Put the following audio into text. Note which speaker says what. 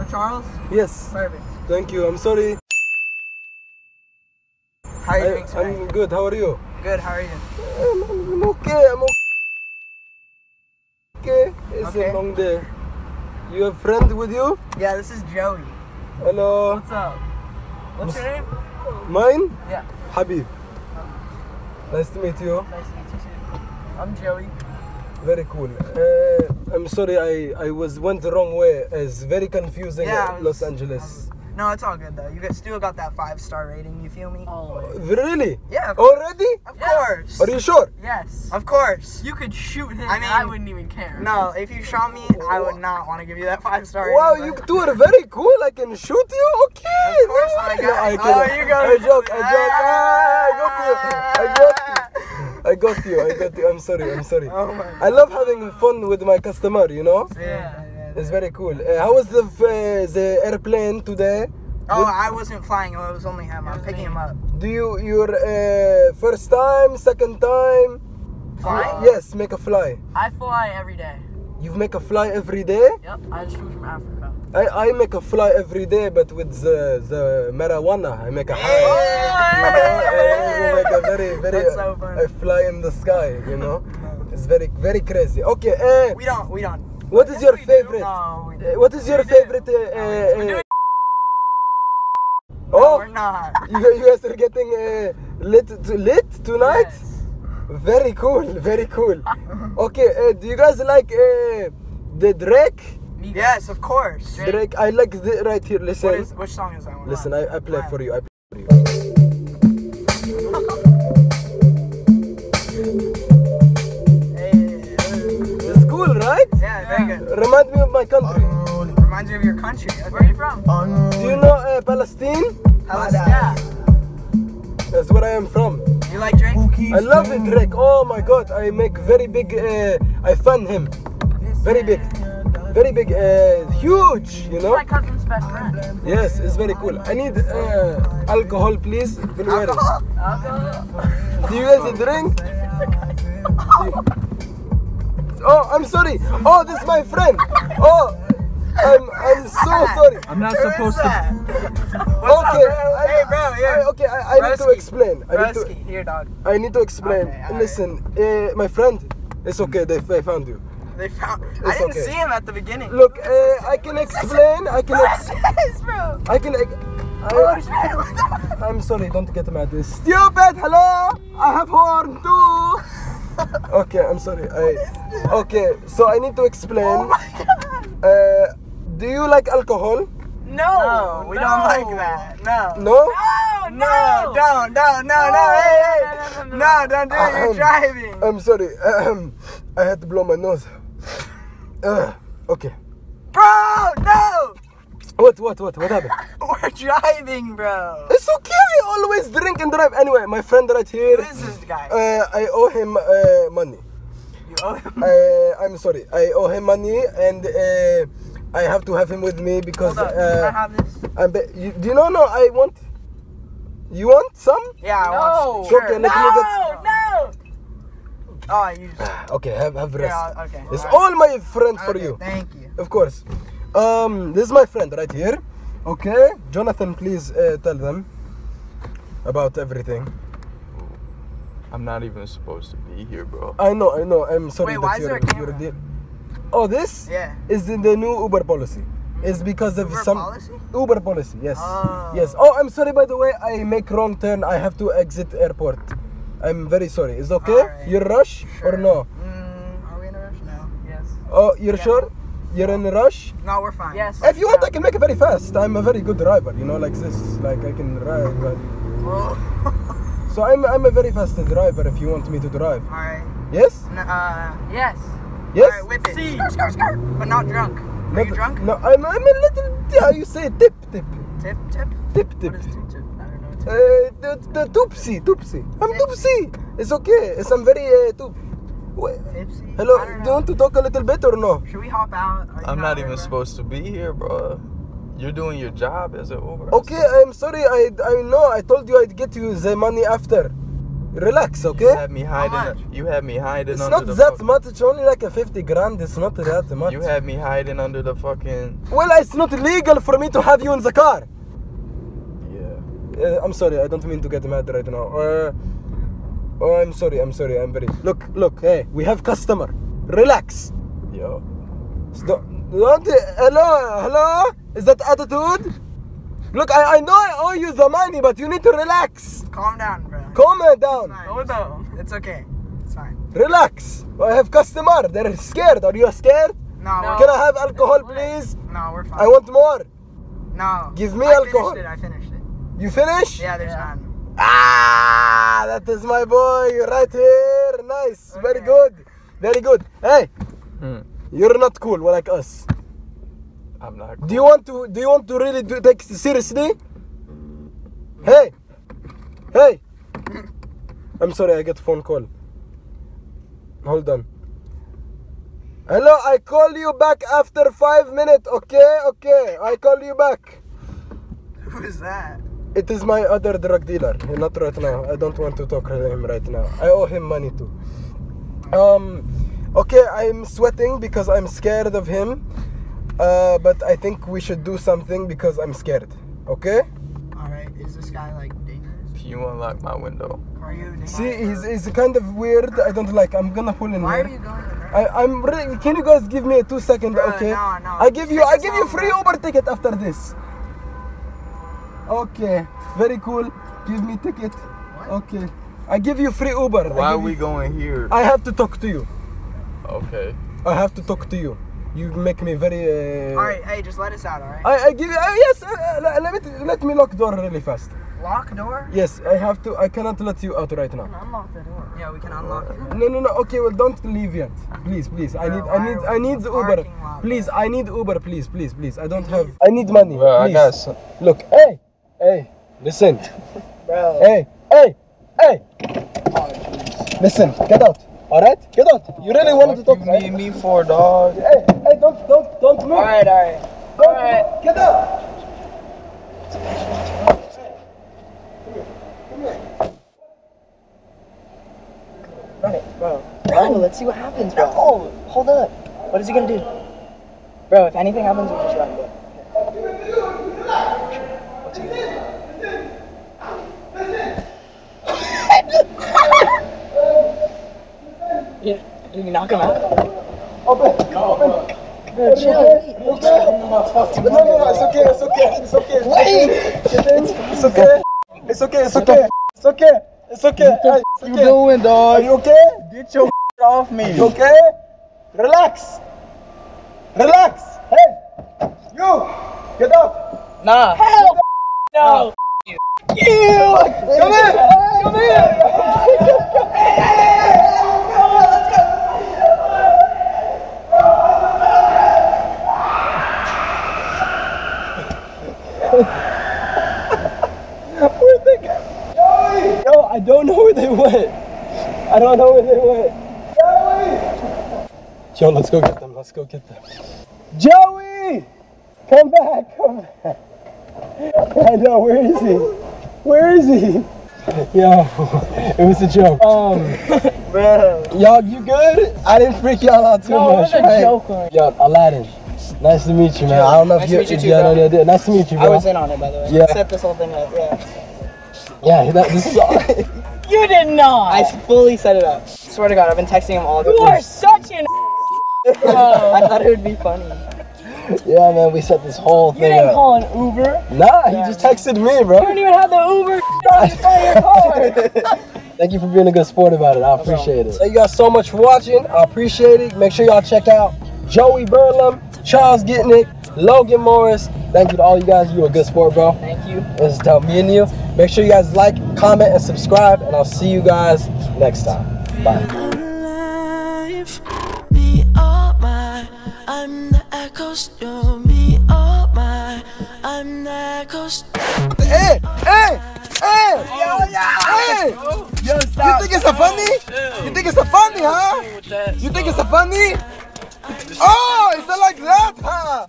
Speaker 1: Charles?
Speaker 2: Yes.
Speaker 1: Perfect.
Speaker 2: Thank you. I'm sorry.
Speaker 1: How are you doing today?
Speaker 2: I'm good. How are you?
Speaker 1: Good, how are you?
Speaker 2: I'm okay. I'm okay. It's
Speaker 1: Okay.
Speaker 2: a long day. You have a friend with you?
Speaker 1: Yeah, this is Joey.
Speaker 2: Hello.
Speaker 1: What's up? What's your name?
Speaker 2: Mine?
Speaker 1: Yeah.
Speaker 2: Habib. Nice to meet you.
Speaker 1: Nice to meet you too. I'm Joey.
Speaker 2: Very cool. I'm sorry I went the wrong way. It's very confusing.
Speaker 1: Yeah,
Speaker 2: Los Angeles.
Speaker 1: No, it's all good though. You still got that 5-star rating, you feel me? Always.
Speaker 2: Really?
Speaker 1: Yeah, of course.
Speaker 2: Already?
Speaker 1: Of course.
Speaker 2: Are you sure?
Speaker 1: Yes. Of course.
Speaker 3: You could shoot him.
Speaker 1: I mean,
Speaker 3: I wouldn't even care.
Speaker 1: No, if you shot me, I would not want to give you that 5-star
Speaker 2: Wow,
Speaker 1: rating.
Speaker 2: you two are very cool. I can shoot you? Okay.
Speaker 1: Of course, my guy.
Speaker 2: I can.
Speaker 1: Oh, you go.
Speaker 2: I joke. Ah, I got you. I'm sorry.
Speaker 1: Oh my
Speaker 2: I love having fun with my customer, you know?
Speaker 1: Yeah.
Speaker 2: It's very cool. How was the airplane today?
Speaker 1: Oh, I wasn't flying. It was only him. I'm picking him up.
Speaker 2: Do your first time, second time?
Speaker 1: Fly?
Speaker 2: Yes, make a fly.
Speaker 3: I fly every day.
Speaker 2: You make a fly every day?
Speaker 3: Yep. I just flew from Africa.
Speaker 2: I make a fly every day, but with the marijuana. I make a high. I make a very
Speaker 1: That's so funny.
Speaker 2: I fly in the sky, you know. It's very, very crazy. Okay.
Speaker 1: We don't.
Speaker 2: What is your favorite?
Speaker 1: No, we
Speaker 2: What is your favorite?
Speaker 1: No, we're not.
Speaker 2: You guys are getting lit tonight?
Speaker 3: Yes.
Speaker 2: Very cool. Okay, do you guys like the Drake?
Speaker 1: Yes, of course.
Speaker 2: Drake, I like right here. Listen.
Speaker 1: Which song is that one?
Speaker 2: Listen, I play for you. It's cool, right?
Speaker 1: Yeah, very good.
Speaker 2: Remind me of my country.
Speaker 1: Reminds you of your country.
Speaker 3: Where are you from?
Speaker 2: Do you know Palestine?
Speaker 1: Yeah.
Speaker 2: That's where I am from.
Speaker 1: You like Drake?
Speaker 2: I love it, Drake. Oh my God, I make very big. I fan him. Very big, huge. You know.
Speaker 3: My cousin's best friend.
Speaker 2: Yes, it's very cool. I need alcohol, please.
Speaker 1: Alcohol?
Speaker 2: Do you guys drink? Oh, I'm sorry. Oh, this is my friend. Oh, I'm so sorry.
Speaker 4: I'm not supposed to.
Speaker 2: Okay.
Speaker 1: Hey, bro. Yeah.
Speaker 2: Okay, I need to explain.
Speaker 1: Here, dog.
Speaker 2: I need to explain.
Speaker 1: Okay, alright.
Speaker 2: Listen, my friend, it's okay. They found you.
Speaker 1: They found. I
Speaker 2: It's
Speaker 1: didn't
Speaker 2: okay.
Speaker 1: see him at the beginning.
Speaker 2: Look, I can explain.
Speaker 1: Yes, bro.
Speaker 2: I'm sorry. Don't get mad. Stupid. Hello. I have horn too. Okay, I'm sorry. Okay, so I need to explain.
Speaker 1: Oh my God.
Speaker 2: Do you like alcohol?
Speaker 1: No, we don't like that. No.
Speaker 2: No?
Speaker 1: No, don't. Hey. No, don't do it. You're driving.
Speaker 2: I'm sorry. I had to blow my nose. Okay.
Speaker 1: Bro, no.
Speaker 2: What happened?
Speaker 1: We're driving, bro.
Speaker 2: It's okay. I always drink and drive. Anyway, my friend right here.
Speaker 1: Who is this guy?
Speaker 2: I owe him money.
Speaker 1: You owe him.
Speaker 2: I'm sorry. I owe him money, and I have to have him with me because.
Speaker 1: Hold up. Can I have this?
Speaker 2: Do you know? No, I want. You want some?
Speaker 1: Yeah, I want.
Speaker 2: Okay,
Speaker 1: Sure.
Speaker 2: let me get.
Speaker 1: No. Oh, you just.
Speaker 2: Okay, have rest.
Speaker 1: Yeah, okay.
Speaker 2: It's
Speaker 1: Alright.
Speaker 2: all my friend for
Speaker 1: Okay,
Speaker 2: you.
Speaker 1: Thank you.
Speaker 2: Of course. This is my friend right here. Okay, Jonathan, please tell them about everything.
Speaker 4: I'm not even supposed to be here, bro.
Speaker 2: I know. I'm sorry
Speaker 1: Wait, why
Speaker 2: that
Speaker 1: is there a
Speaker 2: you're
Speaker 1: camera?
Speaker 2: Oh, this
Speaker 1: Yeah.
Speaker 2: is in the new Uber policy. It's because of
Speaker 1: Uber
Speaker 2: some
Speaker 1: policy?
Speaker 2: Uber policy. Yes.
Speaker 1: Oh.
Speaker 2: Yes. Oh, I'm sorry. By the way, I make wrong turn. I have to exit airport. I'm very sorry. Is okay?
Speaker 1: Alright.
Speaker 2: You rush or
Speaker 1: Sure.
Speaker 2: no?
Speaker 1: Are we in a rush? No. Yes.
Speaker 2: Oh, you're sure? You're in a rush?
Speaker 1: No, we're fine.
Speaker 3: Yes.
Speaker 2: If you want, I can make it very fast. I'm a very good driver. You know, like this. Like I can drive. So I'm a very fast driver. If you want me to drive.
Speaker 1: All right.
Speaker 2: Yes.
Speaker 3: Yes.
Speaker 2: Yes.
Speaker 1: All right, whip it.
Speaker 3: See.
Speaker 1: Skirt. But not drunk. Are you drunk?
Speaker 2: No, I'm a little. How you say tip?
Speaker 1: Tip.
Speaker 2: Tip.
Speaker 1: What is tip? I don't know.
Speaker 2: The toopsie. I'm toopsie. It's okay. I'm very
Speaker 1: Tipsy.
Speaker 2: Hello.
Speaker 1: I don't
Speaker 2: Do you
Speaker 1: know.
Speaker 2: want to talk a little bit or no?
Speaker 1: Should we hop out? Are you
Speaker 4: I'm not
Speaker 1: there,
Speaker 4: even
Speaker 1: bro?
Speaker 4: supposed to be here, bro. You're doing your job as an Uber.
Speaker 2: Okay. I'm sorry. I know. I told you I'd get you the money after. Relax,
Speaker 4: You
Speaker 2: okay?
Speaker 4: had me hiding. You had me hiding
Speaker 2: It's
Speaker 4: under
Speaker 2: not
Speaker 4: the
Speaker 2: that
Speaker 4: fucking-
Speaker 2: much. It's only like a 50 grand. It's not that much.
Speaker 4: You had me hiding under the fucking.
Speaker 2: Well, it's not legal for me to have you in the car.
Speaker 4: Yeah.
Speaker 2: I'm sorry. I don't mean to get mad right now. Oh, I'm sorry. I'm very. Look. Hey, we have customer. Relax.
Speaker 4: Yo.
Speaker 2: Don't. Hello. Is that attitude? Look, I know I owe you the money, but you need to relax.
Speaker 1: Calm down, bro.
Speaker 2: Calm down.
Speaker 1: Oh no. It's okay. It's fine.
Speaker 2: Relax. I have customer. They're scared. Are you scared?
Speaker 1: No.
Speaker 3: No.
Speaker 2: Can I have alcohol, please?
Speaker 1: No, we're fine.
Speaker 2: I want more.
Speaker 1: No.
Speaker 2: Give me
Speaker 1: I
Speaker 2: alcohol.
Speaker 1: I finished it.
Speaker 2: You finish?
Speaker 1: Yeah, there's none.
Speaker 2: Ah, that is my boy right here. Nice. Very good. Very good. Hey, you're not cool like us.
Speaker 4: I'm not. Cool.
Speaker 2: Do you want to really take it seriously? Hey. I'm sorry, I get a phone call. Hold on. Hello, I call you back after 5 minutes. Okay. I call you back.
Speaker 1: Who is that?
Speaker 2: It is my other drug dealer. Not right now. I don't want to talk to him right now. I owe him money too. Okay, I'm sweating because I'm scared of him. But I think we should do something because I'm scared. Okay?
Speaker 1: Alright, is this guy like dangerous?
Speaker 4: Can you unlock my window?
Speaker 1: Are you dangerous?
Speaker 2: See, he's kind of weird. I don't like. I'm gonna pull in
Speaker 1: Why are
Speaker 2: here.
Speaker 1: you going in there?
Speaker 2: I'm really. Can you guys give me a 2 second?
Speaker 1: Bro,
Speaker 2: Okay.
Speaker 1: no.
Speaker 2: I give you
Speaker 1: Take
Speaker 2: free
Speaker 1: home,
Speaker 2: Uber ticket after this. Okay. Very cool. Give me ticket.
Speaker 1: What?
Speaker 2: Okay. I give you free Uber.
Speaker 4: Why are we going here?
Speaker 2: I have to talk to you.
Speaker 4: Okay.
Speaker 2: I have to talk to you. You make me very.
Speaker 1: Alright, hey, just let us out, alright?
Speaker 2: I give you. Yes. Let me lock door really fast.
Speaker 1: Lock door?
Speaker 2: Yes, I have to. I cannot let you out right now.
Speaker 3: Unlock the door.
Speaker 1: Yeah, we can unlock it.
Speaker 2: No. Okay, well, don't leave yet. Please. I need the Uber.
Speaker 1: Parking lot,
Speaker 2: Please, I need Uber. Please. I don't have. I need money.
Speaker 4: Well, I
Speaker 2: please.
Speaker 4: got some.
Speaker 2: Look, hey, listen.
Speaker 1: Bro.
Speaker 2: Hey. Listen, get out. All right, get out. You really wanted to talk,
Speaker 4: You
Speaker 2: right?
Speaker 4: need me for, dog?
Speaker 2: Hey, don't move.
Speaker 1: Alright.
Speaker 2: Don't, get out.
Speaker 3: Bro, let's see what happens, bro. Oh, hold up. What is he gonna do? Bro, if anything happens, we'll just run, bro. What's he gonna do? Yeah, did you knock him out?
Speaker 2: Open.
Speaker 3: Bro, chill.
Speaker 2: No, it's okay. It's okay. Hey,
Speaker 4: What you doing,
Speaker 2: Are
Speaker 4: dog?
Speaker 2: you okay?
Speaker 4: Get your off me.
Speaker 2: You okay? Relax. Hey, you, get out.
Speaker 3: Nah. Hell no.
Speaker 2: Come here. Where'd they go? Yo, I don't know where they went. Joey! Yo, let's go get them. Joey! Come back. I know, where is he? Yo, it was a joke.
Speaker 3: Bro.
Speaker 2: Y'all, you good? I didn't freak y'all out too much,
Speaker 3: it was a
Speaker 2: right?
Speaker 3: joke, man.
Speaker 2: Yo, Aladdin. Nice to meet you, man. I don't know if
Speaker 3: Nice to meet you too,
Speaker 2: yeah,
Speaker 3: bro.
Speaker 2: no, nice to meet you,
Speaker 3: I
Speaker 2: bro.
Speaker 3: was in on it, by the way.
Speaker 2: Yeah.
Speaker 3: Set this whole thing up, yeah.
Speaker 2: Yeah, this is all.
Speaker 3: You did not! I fully set it up. Swear to God, I've been texting him all day. You are such an I thought it would be funny.
Speaker 2: Yeah, man, we set this whole
Speaker 3: You
Speaker 2: thing
Speaker 3: didn't
Speaker 2: up.
Speaker 3: call an Uber.
Speaker 2: Nah, he just texted me, bro.
Speaker 3: You don't even have the Uber on the front of your car.
Speaker 2: Thank you for being a good sport about it. I appreciate it. Thank you guys so much for watching. I appreciate it. Make sure y'all check out Joey Birlem, Charles Gitnick, Logan Morris. Thank you to all you guys. You a good sport, bro.
Speaker 3: Thank you.
Speaker 2: This is about me and you. Make sure you guys like, comment, and subscribe. And I'll see you guys next time. Bye.
Speaker 5: Me, oh my, I'm the echoes, you're me, oh my, I'm the echoes.
Speaker 2: Hey! Hey! You think it's a funny? You think it's a funny, huh? You think it's a funny? Oh, is it like that, huh?